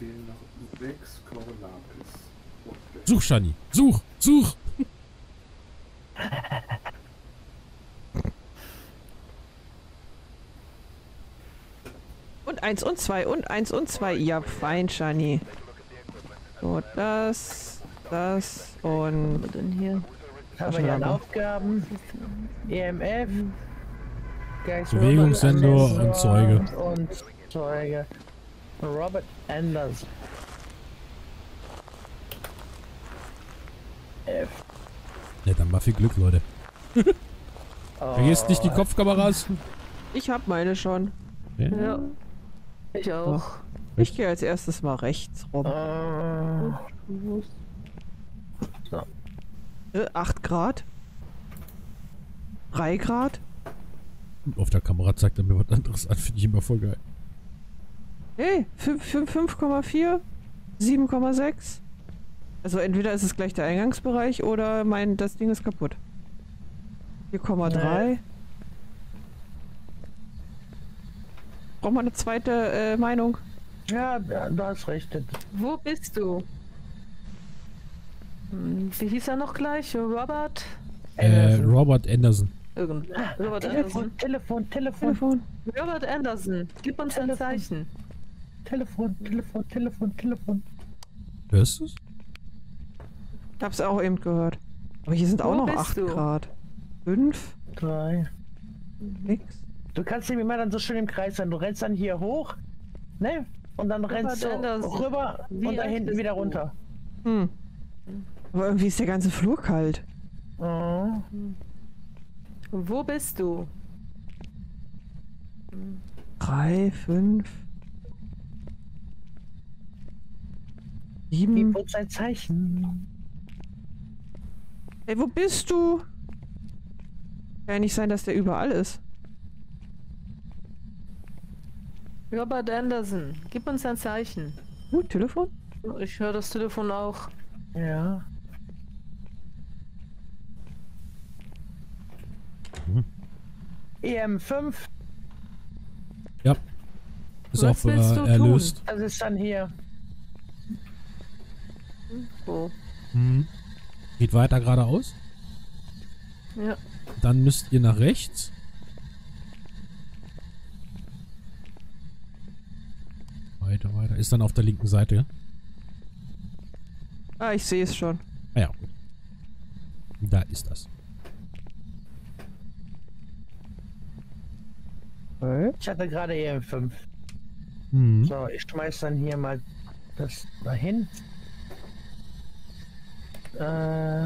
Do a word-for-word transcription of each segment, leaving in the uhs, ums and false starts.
fehlen noch sechs Koronapis. Such, Shani. Such, such. Und eins und zwei und eins und zwei. Ja, fein, Shani. So, das, das und... Was denn hier? Haben wir ja Aufgaben, E M F, Bewegungssensor und Zeuge. Und Zeuge. Robert Anderson. F. Ja, dann mal viel Glück, Leute. Oh. Vergesst nicht die Kopfkameras. Ich hab meine schon. Ja. Ja. Ich auch. Ich gehe als erstes mal rechts rum. Oh. So. Äh, acht Grad? drei Grad? Auf der Kamera zeigt er mir was anderes an. Finde ich immer voll geil. Hey, fünf Komma vier? sieben Komma sechs? Also entweder ist es gleich der Eingangsbereich oder mein das Ding ist kaputt. vier Komma drei. Braucht man eine zweite äh, Meinung? Ja, ja, du hast recht. Wo bist du? Hm, Wie hieß er noch gleich? Robert? Äh, Robert Anderson. Irgend. Robert Telefon, Anderson. Telefon, Telefon, Telefon. Robert Anderson. Gib uns ein Telefon. Zeichen. Telefon, Telefon, Telefon, Telefon. Hörst du's? Ich hab's auch eben gehört. Aber hier sind auch Wo noch bist acht du? Grad. fünf? Drei. Nix. Du kannst nämlich mal dann so schön im Kreis sein. Du rennst dann hier hoch, ne? Und dann rennst du Anderson. rüber Wie und da alt hinten bist wieder du? runter. Hm. Aber irgendwie ist der ganze Flur kalt. Oh. Wo bist du? Drei, fünf. Sieben. Gib uns ein Zeichen. Ey, wo bist du? Kann ja nicht sein, dass der überall ist. Robert Anderson. Gib uns ein Zeichen. Uh, Telefon? Ich höre das Telefon auch. Ja. Mhm. E M fünf, Ja. Ist Was auch willst du äh, erlöst. das ist dann hier. Wo? Mhm. Geht weiter geradeaus. Ja. Dann müsst ihr nach rechts. Weiter, weiter. Ist dann auf der linken Seite. Ah, ich sehe es schon. Ah ja, gut. Da ist das. Ich hatte gerade E M fünf. Mhm. So, ich schmeiß dann hier mal das dahin. Äh,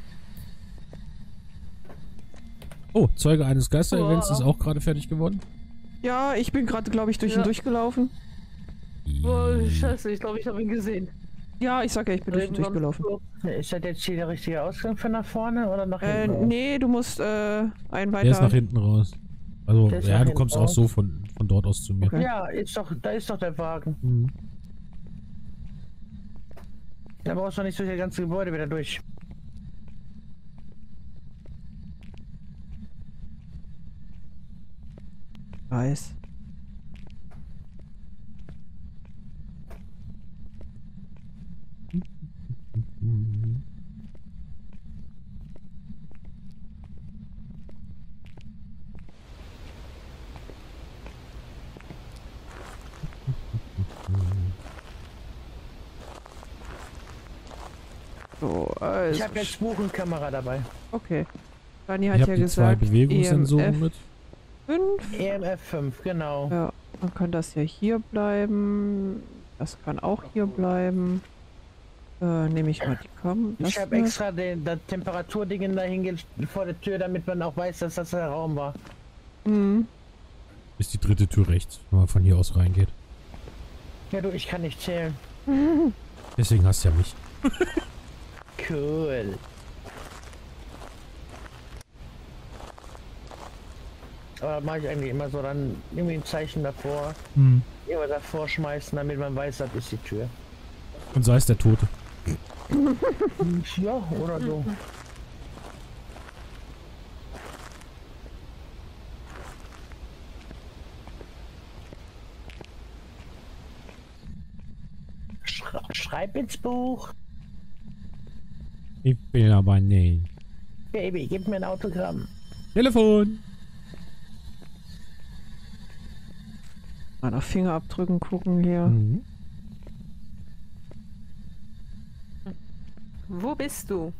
Oh, Zeuge eines Geister-Events Wow. ist auch gerade fertig geworden. Ja, ich bin gerade, glaube ich, durch Ja. ihn durchgelaufen. Oh, scheiße, ich glaube, ich habe ihn gesehen. Ja, ich sag ja, ich bin durch ihn Irgendwann- durchgelaufen. ist das jetzt hier der richtige Ausgang für nach vorne oder nach Äh, hinten? nee, du musst äh, einen Der ist nach weiter. hinten raus. Also, Der ist ja, nach du hinten kommst auch raus. so von, von dort aus zu mir. Okay. Ja, ist doch, da ist doch der Wagen. Mhm. Da brauchst du nicht durch das ganze Gebäude wieder durch. Weiß. Mhm. So, also. Ich habe jetzt Buch und Kamera dabei. Okay. Dani Ich hat habe ja die zwei gesagt, Bewegungssensoren mit. fünf. E M F fünf, genau. Ja, dann kann das ja hier bleiben. Das kann auch hier bleiben. Äh, nehme ich mal die Kam. Ich das habe mit. extra den, das Temperaturding da hingelegt vor der Tür, damit man auch weiß, dass das der Raum war. Mhm. Ist die dritte Tür rechts, wenn man von hier aus reingeht. Ja du, ich kann nicht zählen. Deswegen hast du ja mich. Cool. Aber das mache ich eigentlich immer so, dann irgendwie ein Zeichen davor, Mhm. immer davor schmeißen, damit man weiß, das ist die Tür. Und sei es der Tote. Ja, oder so. Schra schreib ins Buch. Ich will aber nicht. Baby, gib mir ein Autogramm. Telefon! Mal nach Fingerabdrücken gucken hier. Mhm. Wo bist du?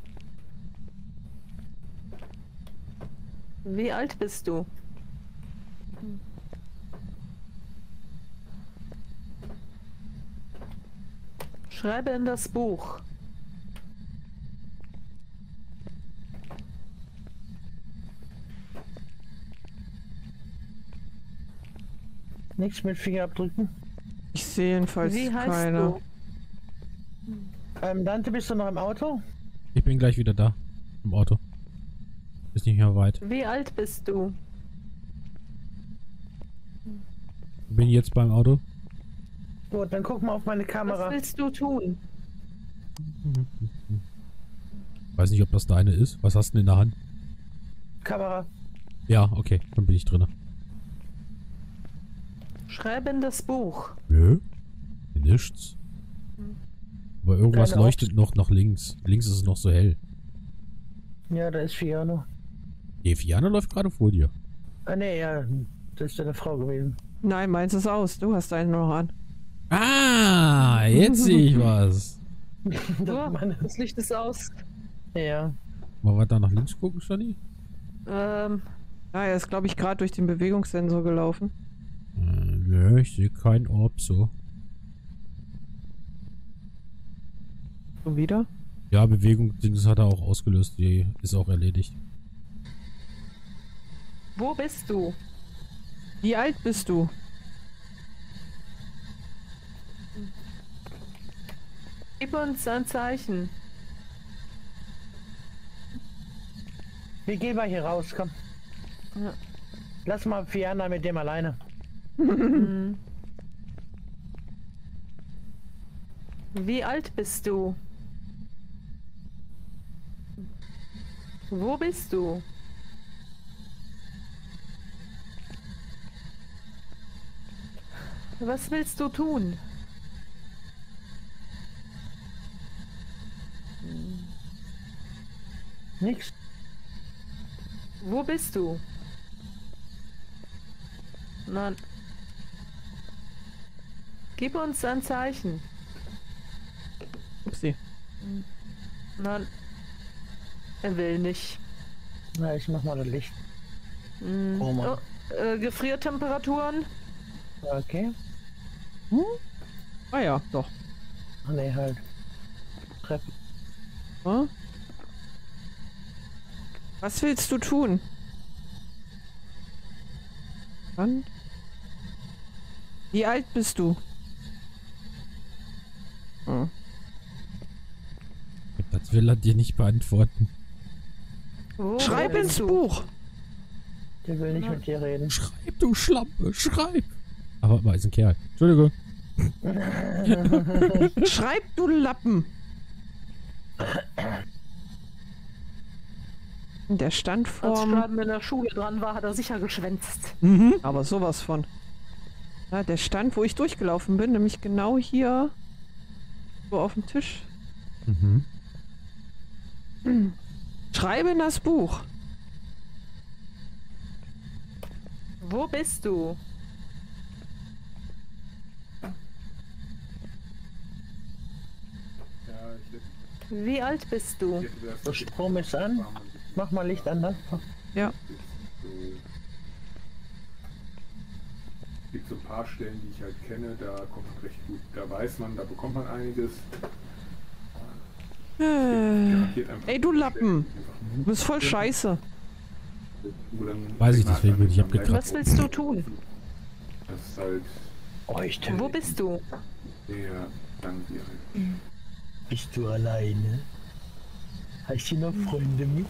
Wie alt bist du? Schreibe in das Buch. Nichts mit Fingerabdrücken. Ich sehe jedenfalls Wie heißt keine. du? Ähm, Dante, bist du noch im Auto? Ich bin gleich wieder da. Im Auto. Ist nicht mehr weit. Wie alt bist du? Bin jetzt beim Auto. Gut, dann guck mal auf meine Was Kamera. willst du tun? Weiß nicht, ob das deine ist. Was hast du denn in der Hand? Kamera. Ja, okay. Dann bin ich drin. Schreibe in das Buch. Nö. Nichts. Aber irgendwas Keine leuchtet noch nach links. Links ist es noch so hell. Ja, da ist Fiona. Die Fiana läuft gerade vor dir. Ah, nee, ja. Das ist deine Frau gewesen. Nein, meins ist aus. Du hast einen noch an. Ah, jetzt sehe ich was. Das Oh, ist meine... das Licht ist aus. Ja. Mal weiter nach links gucken, Shani? Ähm, Ah, er ist, glaube ich, gerade durch den Bewegungssensor gelaufen. Äh, nö, ich sehe kein Orb so. Schon wieder? Ja, Bewegung, das hat er auch ausgelöst. Die ist auch erledigt. wo bist du? Wie alt bist du? Gib uns ein Zeichen. Wir gehen mal hier raus, komm. Ja. Lass mal Fiona mit dem alleine. Hm. Wie alt bist du? Wo bist du? Was willst du tun? Nix. Wo bist du? Nein. Gib uns ein Zeichen. Upsi. Nein. Er will nicht. Na, ich mach mal das Licht. Hm. Oh Mann. Oh, äh, Gefriertemperaturen? Okay. Ah ja, doch. Ach, nee, halt. Treppen. Hm? Was willst du tun? Dann? Wie alt bist du? Hm. Das will er dir nicht beantworten. Wo Schreib bist ins du? Buch! Der will nicht Na. mit dir reden. Schreib, du Schlampe, schreib! Aber mal ist ein Kerl. Entschuldigung. Schreib, du Lappen! Der Als Standform. Schreiben in der Schule dran war, hat er sicher geschwänzt. Mhm. Aber sowas von. Ja, der Stand, wo ich durchgelaufen bin, nämlich genau hier. So auf dem Tisch. Mhm. Schreibe in das Buch. Wo bist du? Ja, ich hätte, Wie alt bist du? ich hätte das Der Strom ist an. Mach mal Licht an, dann. Ja. so. Es gibt so ein paar Stellen, die ich halt kenne, da kommt man recht gut, da weiß man, da bekommt man einiges. Äh, Garantiert einfach ey, du Lappen. einfach Du bist voll scheiße. wo dann Weiß ich, Signal deswegen bin ich dann abgekratzt. Was willst du tun? Das ist halt Leuchte. Wo bist du? eher dann wäre. Bist du alleine? Hast du noch Freunde mit?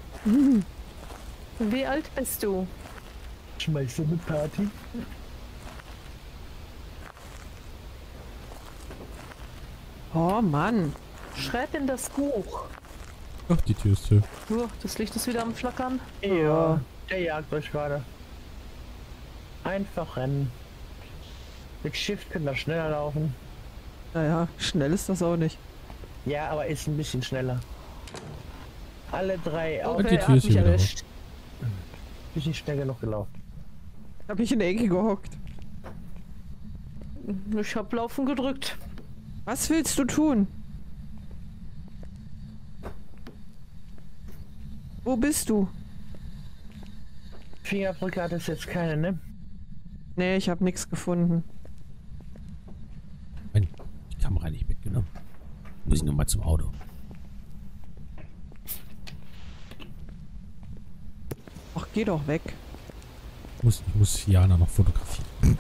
Wie alt bist du? Schmeißt du eine Party? Oh Mann. Schreib in das Buch. Ach, die Tür ist zu. Oh, das Licht ist wieder am Flackern. Ja. Der jagt euch gerade. Einfach rennen. Mit Shift könnt ihr schneller laufen. Naja, schnell ist das auch nicht. Ja, aber ist ein bisschen schneller. Alle drei Und auch die Okay, Tür hat ist mich hier wieder erwischt. bisschen schnell genug gelaufen. Hab ich in der Ecke gehockt. Ich hab laufen gedrückt. Was willst du tun? Wo bist du? Fingerabdrücke hat es jetzt keine, ne? Nee, ich habe nichts gefunden. Wenn die Kamera nicht mitgenommen. Muss ich nochmal zum Auto. Ach, geh doch weg. Ich muss, ich muss Jana noch fotografieren.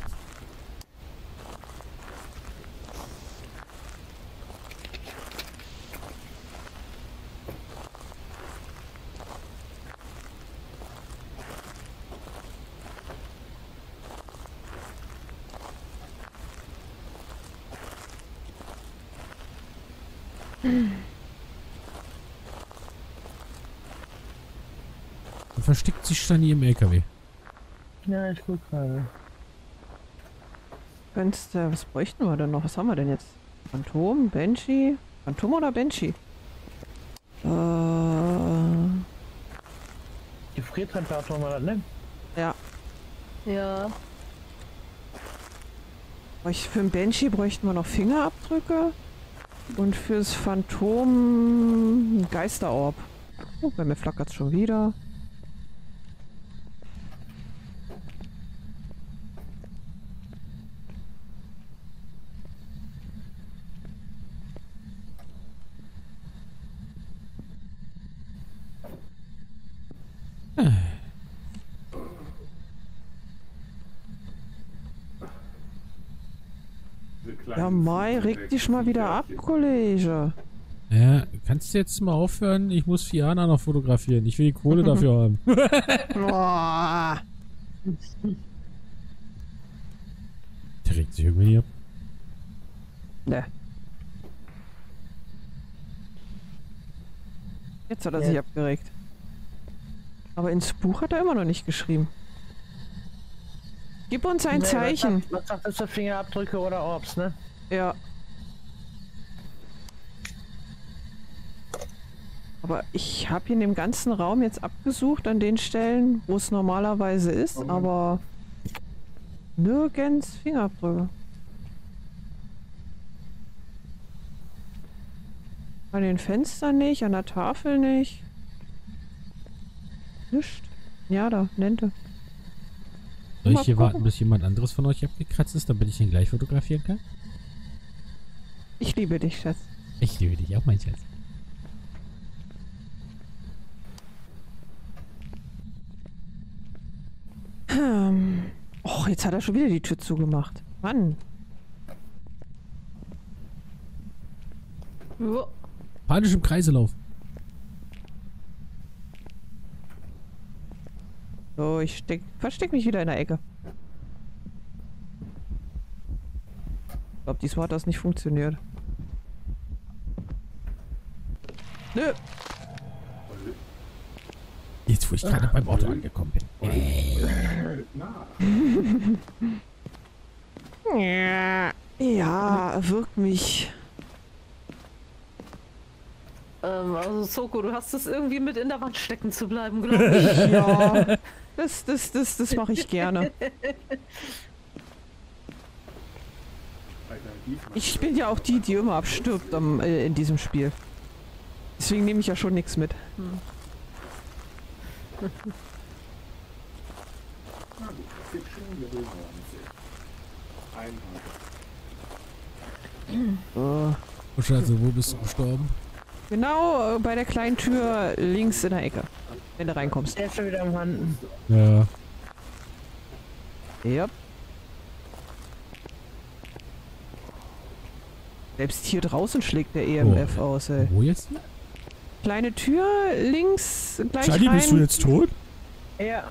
Und versteckt sich dann hier im L K W. Ja, ich guck gerade. Könntest, äh, was bräuchten wir denn noch? Was haben wir denn jetzt? Phantom, Banshee? Phantom oder Banshee? Äh, Gefriertemperatur mal, ne? ja. Ja. Ich, für den Banshee bräuchten wir noch Fingerabdrücke. Und fürs Phantom ein Geisterorb. Oh, bei mir flackert es schon wieder. Diese kleinen Ja, Mai, Füße reg dich mal wieder ab, weg. Kollege. Ja, kannst du jetzt mal aufhören? Ich muss Fiana noch fotografieren. Ich will die Kohle dafür haben. Boah. Der regt sich irgendwie ab. Ne. Jetzt hat er Ja. sich abgeregt. Aber ins Buch hat er immer noch nicht geschrieben. Gib uns ein Ne, Zeichen. Was sagt, was sagt das für Fingerabdrücke oder Orbs, ne? Ja. Aber ich habe hier in dem ganzen Raum jetzt abgesucht an den Stellen, wo es normalerweise ist, Mhm. aber nirgends Fingerabdrücke. An den Fenstern nicht, an der Tafel nicht. Nischt. Ja, da, Nente. Soll Mal ich hier gucken. warten, bis jemand anderes von euch abgekratzt ist, damit ich ihn gleich fotografieren kann? Ich liebe dich, Schatz. Ich liebe dich auch, mein Schatz. Ähm. Och, jetzt hat er schon wieder die Tür zugemacht. Mann. Ja. Panisch im Kreiselauf. So, ich steck, versteck mich wieder in der Ecke. Ich glaube, diesmal hat das nicht funktioniert. Nö. Jetzt, wo ich gerade beim Auto angekommen bin. Na, Ja, wirkt mich. Ähm, also Soko, du hast es irgendwie mit in der Wand stecken zu bleiben, glaube ich. Ja. Das, das, das, das mache ich gerne. alternativ mal- Ich bin ja auch die, die immer abstirbt am, äh, in diesem Spiel. Deswegen nehme ich ja schon nichts mit. Na gut, Fiction, wir will mal sehen. Einmal. So. Oh Scheiße, wo bist du gestorben? Genau äh, bei der kleinen Tür links in der Ecke. Wenn du reinkommst. Der ist schon wieder am Handen. Ja. Ja. Selbst hier draußen schlägt der E M F Oh. aus, ey. Wo jetzt? Kleine Tür links gleich Charlie, rein. bist du jetzt tot? Ja.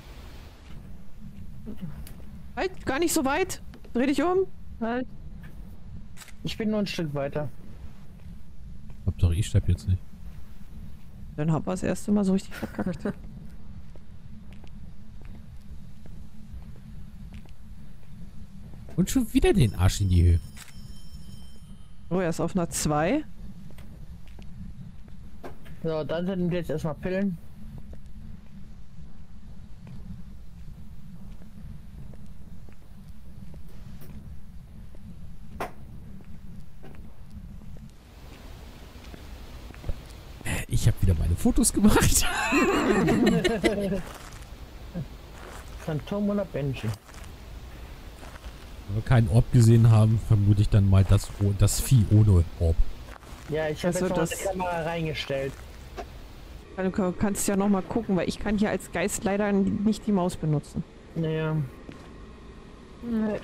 Halt, gar nicht so weit. Dreh dich um. Halt. Ich bin nur ein Stück weiter. Hauptsache, ich sterb jetzt nicht. Dann haben wir das erste Mal so richtig verkackt. Und schon wieder den Arsch in die Höhe. Oh, er ist auf einer zwei. So, dann sind wir jetzt erstmal Pillen. Ich habe wieder meine Fotos gemacht. Phantom oder Banshee? Wenn wir keinen Orb gesehen haben, vermute ich dann mal das, das Vieh ohne Orb. Ja, ich habe Also jetzt noch das- eine Kamera reingestellt. Du kannst ja noch mal gucken, weil ich kann hier als Geist leider nicht die Maus benutzen. Naja. Nee.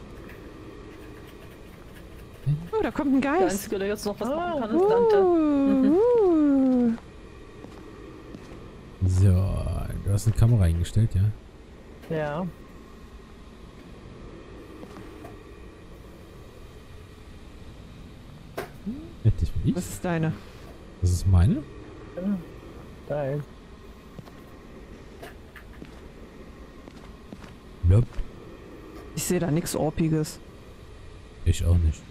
Oh, da kommt ein Der Geist. Einzige, der jetzt noch was Ah, machen kann, ist Dante. Mhm. Uh, uh. So, du hast eine Kamera eingestellt, ja? Ja. Ja, das bin ich. Was ist deine? Das ist meine? Da ist. Nope. Ich sehe da nichts Orpiges. Ich auch nicht.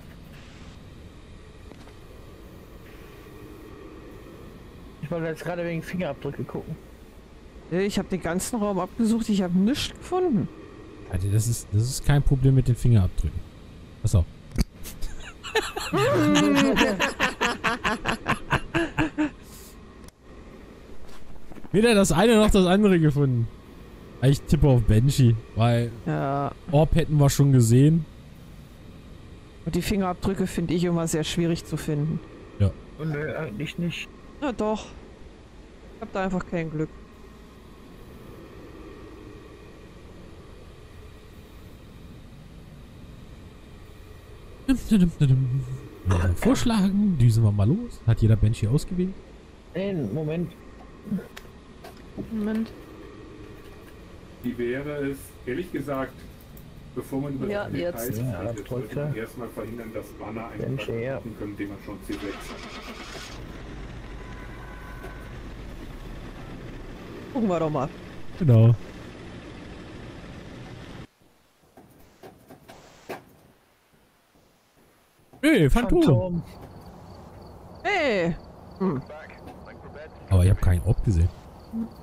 Ich wollte jetzt gerade wegen Fingerabdrücke gucken. Ich habe den ganzen Raum abgesucht, ich habe nichts gefunden. Alter, das ist, das ist kein Problem mit den Fingerabdrücken. Pass auf. Weder das eine noch das andere gefunden. Ich tippe auf Banshee, weil Ja. Orb hätten wir schon gesehen. Und die Fingerabdrücke finde ich immer sehr schwierig zu finden. Nö, eigentlich nicht. Na doch. Ich habe da einfach kein Glück. Ja, vorschlagen, düsen wir mal los. Hat jeder Banshee ausgewählt? Nee, Moment. Moment. Wie wäre es, ehrlich gesagt, bevor man über Ja, die jetzt. Details Ja, redet, sollte man Abdrücke. erstmal verhindern, dass Banner Mensch, ja. einen können, den man schon C sechs hat. Gucken wir doch mal. Genau. Hey, Phantom. Phantom. Hey! Hm. Aber ich habe keinen Orb gesehen.